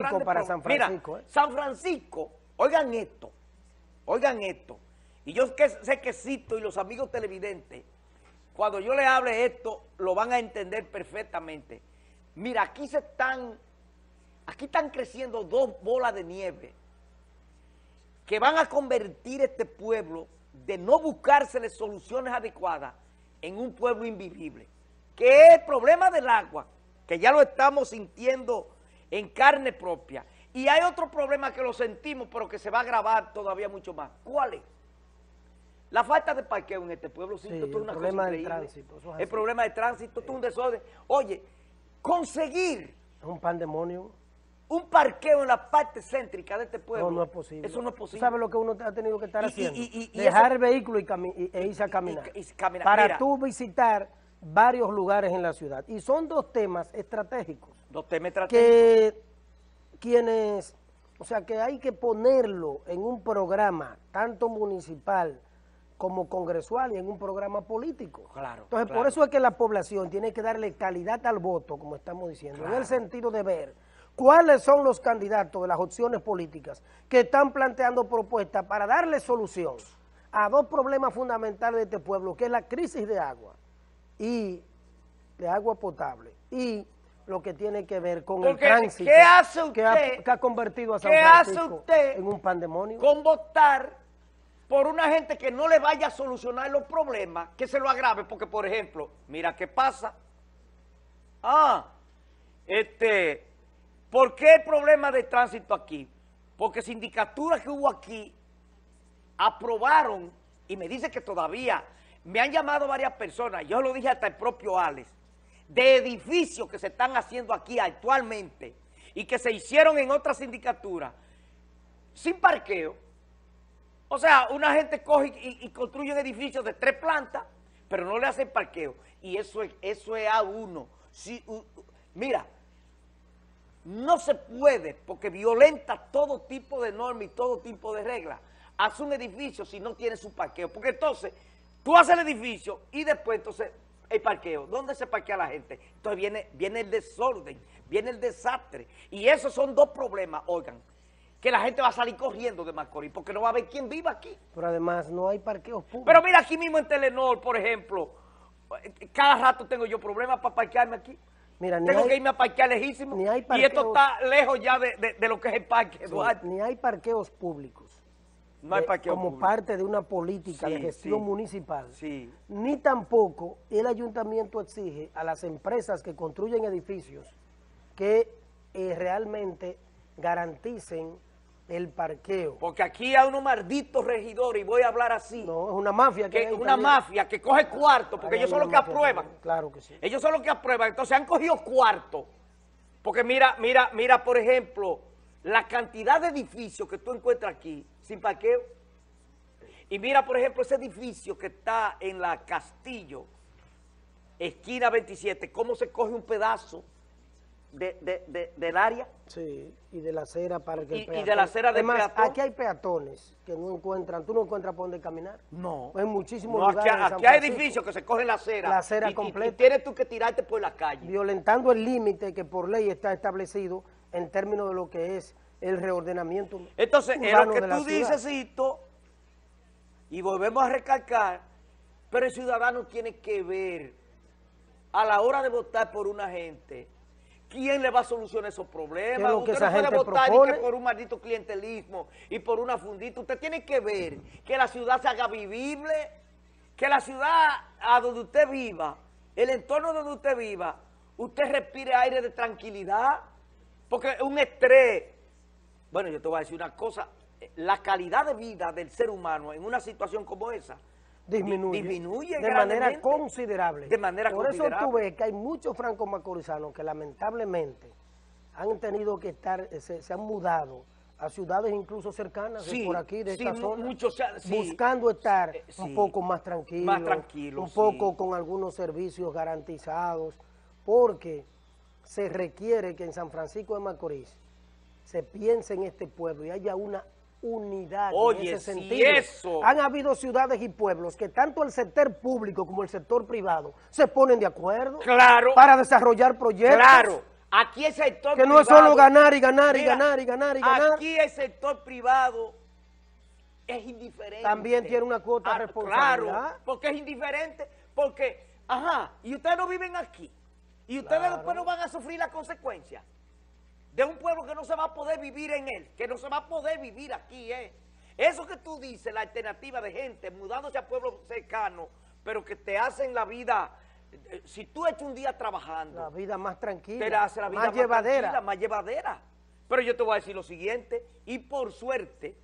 grandes para San Francisco. Mira, San Francisco, oigan esto, y yo sé que Cito y los amigos televidentes, cuando yo les hable esto, lo van a entender perfectamente. Mira, aquí están creciendo dos bolas de nieve que van a convertir este pueblo, de no buscársele soluciones adecuadas, en un pueblo invivible. Que es el problema del agua, que ya lo estamos sintiendo en carne propia. Y hay otro problema que lo sentimos, pero que se va a agravar todavía mucho más. ¿Cuál es? La falta de parqueo en este pueblo. Sí, esto es una cosa increíble. El problema de tránsito, esto es un desorden. Oye, conseguir... Es un pandemonio. Un parqueo en la parte céntrica de este pueblo. No, no es posible. Eso no es posible. ¿Sabes lo que uno ha tenido que estar haciendo? Dejar el vehículo e irse a caminar. Para Mira, tú visitar varios lugares en la ciudad. Y son dos temas estratégicos. Dos temas estratégicos. Que hay que ponerlo en un programa, tanto municipal como congresual y en un programa político. Claro. Entonces, por eso es que la población tiene que darle calidad al voto, como estamos diciendo, en el sentido de ver cuáles son los candidatos de las opciones políticas que están planteando propuestas para darle solución a dos problemas fundamentales de este pueblo, que es la crisis de agua potable y lo que tiene que ver con el tránsito. ¿Qué hace usted? Que ha convertido a San Francisco en un pandemonio. Con votar por una gente que no le vaya a solucionar los problemas, que se lo agrave, porque por ejemplo, mira qué pasa. ¿Por qué el problema de tránsito aquí? Porque sindicaturas que hubo aquí aprobaron, y me dice que todavía, me han llamado varias personas, yo lo dije hasta el propio Alex, de edificios que se están haciendo aquí actualmente y que se hicieron en otras sindicaturas sin parqueo. O sea, una gente coge y construye un edificio de 3 plantas, pero no le hacen parqueo. Y eso es A1. Mira, no se puede, porque violenta todo tipo de normas y todo tipo de reglas. Haz un edificio si no tiene su parqueo, porque entonces tú haces el edificio y después entonces el parqueo. ¿Dónde se parquea la gente? Entonces viene el desorden, viene el desastre. Y esos son dos problemas, oigan, que la gente va a salir corriendo de Macorís, porque no va a haber quién viva aquí. Pero además no hay parqueos públicos. Pero mira, aquí mismo en Telenor, por ejemplo, cada rato tengo yo problemas para parquearme aquí. Mira, tengo que irme a parquear lejísimo. Y esto está lejos ya de lo que es el parque, Eduardo. Ni hay parqueos públicos. No hay parqueo como público. Parte de una política de gestión municipal. Ni tampoco el ayuntamiento exige a las empresas que construyen edificios que realmente garanticen el parqueo. Porque aquí hay unos malditos regidores, y voy a hablar así. No, es una mafia. Mafia que coge cuarto, porque ellos son los que aprueban. Claro que sí. Ellos son los que aprueban, entonces han cogido cuarto. Porque mira, por ejemplo, la cantidad de edificios que tú encuentras aquí sin parqueo. Y mira, por ejemplo, ese edificio que está en la Castillo, esquina 27, cómo se coge un pedazo del área. Sí, y de la acera para que el peatón. Y de la acera del peatón. Aquí hay peatones que no encuentran, tú no encuentras por dónde caminar. No. En muchísimos lugares aquí hay edificios que se cogen la acera. La acera completa. Y tienes tú que tirarte por la calle. Violentando el límite que por ley está establecido en términos de lo que es el reordenamiento. Entonces, es lo que tú dices, Cito, y volvemos a recalcar, pero el ciudadano tiene que ver a la hora de votar por una gente, ¿quién le va a solucionar esos problemas? Usted no puede votar ni que por un maldito clientelismo y por una fundita. Usted tiene que ver que la ciudad se haga vivible, que la ciudad a donde usted viva, el entorno donde usted viva, usted respire aire de tranquilidad, porque un estrés. Bueno, yo te voy a decir una cosa, la calidad de vida del ser humano en una situación como esa disminuye de manera considerable. Por eso tú ves que hay muchos franco-macorizanos que lamentablemente han tenido que estar, se han mudado a ciudades incluso cercanas por aquí, de esta zona, buscando estar un poco más tranquilos, un poco con algunos servicios garantizados, porque se requiere que en San Francisco de Macorís se piense en este pueblo y haya una unidad en ese sentido. Han habido ciudades y pueblos que tanto el sector público como el sector privado se ponen de acuerdo para desarrollar proyectos. Aquí el sector privado... Que no es solo ganar y ganar y ganar y ganar y ganar. Aquí el sector privado es indiferente. También tiene una cuota de responsabilidad. Claro, porque es indiferente, porque, y ustedes no viven aquí. Y ustedes después no van a sufrir las consecuencias de un pueblo que no se va a poder vivir en él, que no se va a poder vivir aquí, Eso que tú dices, la alternativa de gente mudándose a pueblos cercanos, pero que te hacen la vida, si tú echas un día trabajando, la vida más tranquila, te la hace la vida más llevadera. Tranquila, más llevadera. Pero yo te voy a decir lo siguiente, y por suerte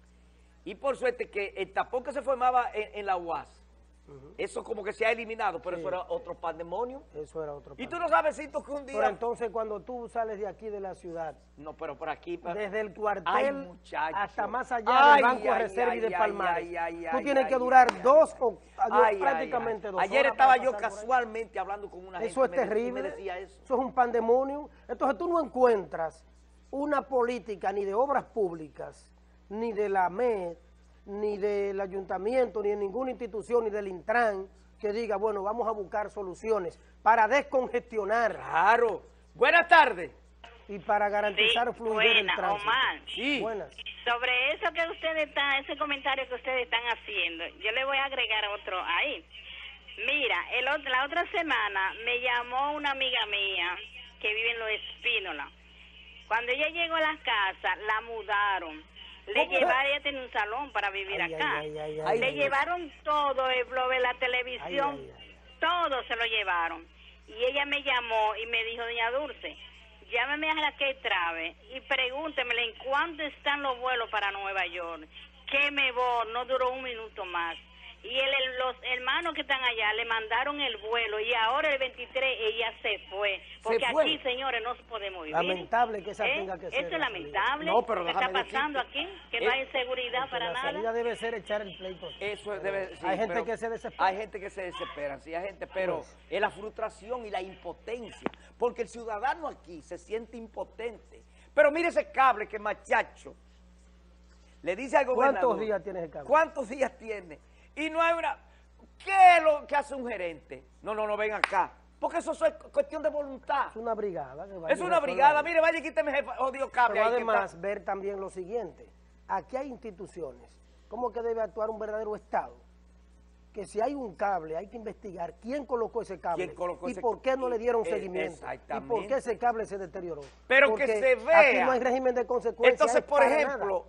que el tapón que se formaba en la UAS, eso como que se ha eliminado, pero eso era otro pandemonio. Eso era otro pandemonio. Y tú no sabes, Cito, que un día... Pero entonces cuando tú sales de aquí de la ciudad... No, pero por aquí... Desde el cuartel hasta más allá del Banco de Reserva y de Palmares. Tú tienes que durar prácticamente 2 horas. Ayer estaba yo casualmente hablando con una gente. Eso es terrible. Me decía eso. Eso es un pandemonio. Entonces tú no encuentras una política ni de obras públicas, ni de la MED, ni del ayuntamiento, ni de ninguna institución, ni del Intran, que diga, bueno, vamos a buscar soluciones para descongestionar. Claro. Buenas tardes. Y para garantizar fluidez del tránsito. Omar. Sí. Buenas. Sobre eso que ustedes están, ese comentario que ustedes están haciendo, yo le voy a agregar otro ahí. Mira, la otra semana me llamó una amiga mía que vive en Los Espínola. Cuando ella llegó a la casa, la mudaron. Le llevaron, ella tiene un salón para vivir acá. Le llevaron todo, el blog, la televisión, todo se lo llevaron. Y ella me llamó y me dijo, doña Dulce, llámeme a Raquel Trave y pregúntemele en cuánto están los vuelos para Nueva York. Que me voy, no duró un minuto más. Y los hermanos que están allá le mandaron el vuelo y ahora el 23 ella se fue. Porque aquí, señores, no podemos vivir. Lamentable que esa tenga que ser. Eso es lamentable. No, pero ¿qué está pasando aquí? Que no hay seguridad para nada. La salida debe ser echar el pleito. Eso debe ser. Hay gente que se desespera. Hay gente que se desespera, sí, hay gente, pero es la frustración y la impotencia. Porque el ciudadano aquí se siente impotente. Pero mire ese cable que machacho le dice al gobernador. ¿Cuántos días tiene el cable? ¿Cuántos días tiene? Y no hay una... ¿Qué es lo que hace un gerente? No, ven acá. Porque eso es cuestión de voluntad. Es una brigada. Es una brigada. Mire, vaya y quíteme jefe, odio cable. Pero además, ver también lo siguiente. Aquí hay instituciones. ¿Cómo que debe actuar un verdadero Estado? Que si hay un cable, hay que investigar quién colocó ese cable. ¿Y por qué no le dieron seguimiento? ¿Y por qué ese cable se deterioró? Pero porque que se vea. Aquí no hay régimen de consecuencias. Entonces, por ejemplo...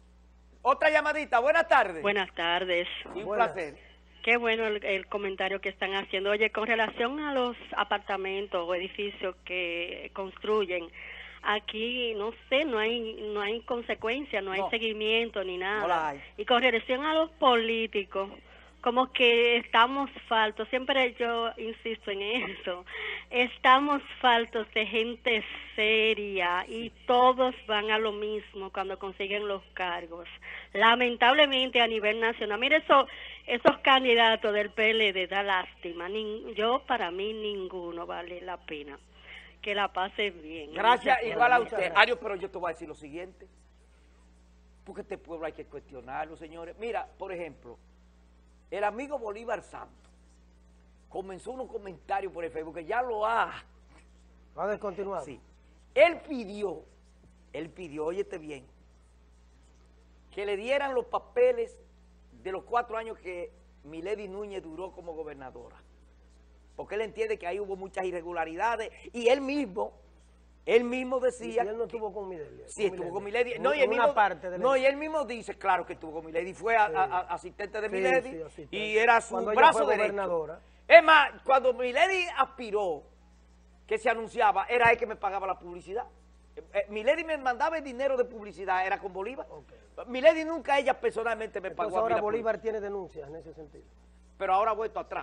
Otra llamadita, buenas tardes. Buenas tardes. Sí, un placer. Qué bueno el comentario que están haciendo. Oye, con relación a los apartamentos o edificios que construyen, aquí, no sé, no hay consecuencia, no hay seguimiento ni nada. No la hay. Y con relación a los políticos, como que estamos faltos, siempre yo insisto en eso, estamos faltos de gente seria y todos van a lo mismo cuando consiguen los cargos. Lamentablemente a nivel nacional, mire esos candidatos del PLD, da lástima, para mí ninguno vale la pena. Que la pase bien. Gracias, igual a usted. Ario, pero yo te voy a decir lo siguiente, porque este pueblo hay que cuestionarlo, señores. Mira, por ejemplo, el amigo Bolívar Santos comenzó unos comentarios por el Facebook que ya lo ha descontinuado. Sí. Él pidió, óyete bien, que le dieran los papeles de los 4 años que Milady Núñez duró como gobernadora. Porque él entiende que ahí hubo muchas irregularidades y él mismo decía... ¿Y él no estuvo con Milady? Sí, estuvo con Milady. Y él mismo dice, claro que estuvo con Milady, fue asistente de Milady y era su brazo derecho. Es más, cuando Milady aspiró, que se anunciaba, era él que me pagaba la publicidad. Milady me mandaba el dinero de publicidad, era con Bolívar. Milady nunca ella personalmente me pagó. Ahora Bolívar tiene denuncias en ese sentido. Pero ahora ha vuelto atrás,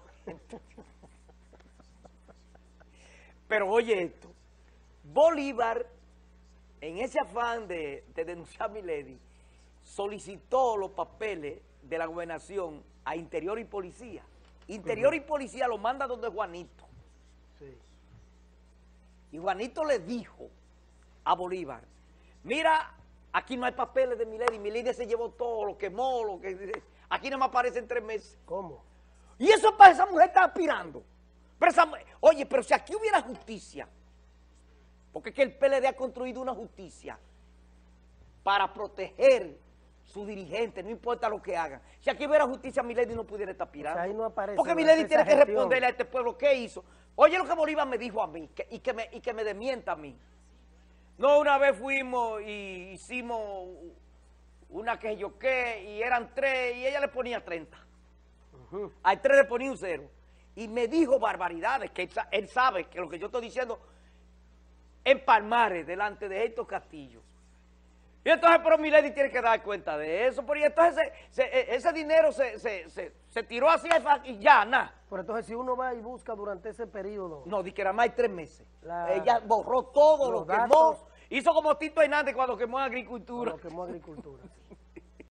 pero oye esto. Bolívar, en ese afán de denunciar a Milady, solicitó los papeles de la gobernación a Interior y Policía. Interior y Policía lo manda donde Juanito. Sí. Y Juanito le dijo a Bolívar, mira, aquí no hay papeles de Milady. Milady se llevó todo, lo quemó, aquí no me aparece en 3 meses. ¿Cómo? Y eso para esa mujer está aspirando. Pero pero si aquí hubiera justicia, porque es que el PLD ha construido una justicia para proteger su dirigente, no importa lo que hagan. Si aquí hubiera justicia, Milady no pudiera estar pirando. O sea, ahí no aparece, porque Milady tiene que responderle a este pueblo qué hizo. Oye lo que Bolívar me dijo a mí, y que me desmienta a mí. No, una vez fuimos y hicimos una que yo qué, y eran 3, y ella le ponía 30. Al 3 le ponía un 0. Y me dijo barbaridades, que él sabe que lo que yo estoy diciendo en Palmares, delante de estos castillos. Y entonces, pero Milady tiene que dar cuenta de eso, porque entonces ese dinero se tiró así y ya, nada. Pero entonces si uno va y busca durante ese periodo... No, di que era más de 3 meses. Ella borró todo, lo quemó, hizo como Tito Hernández cuando quemó agricultura. Cuando quemó agricultura.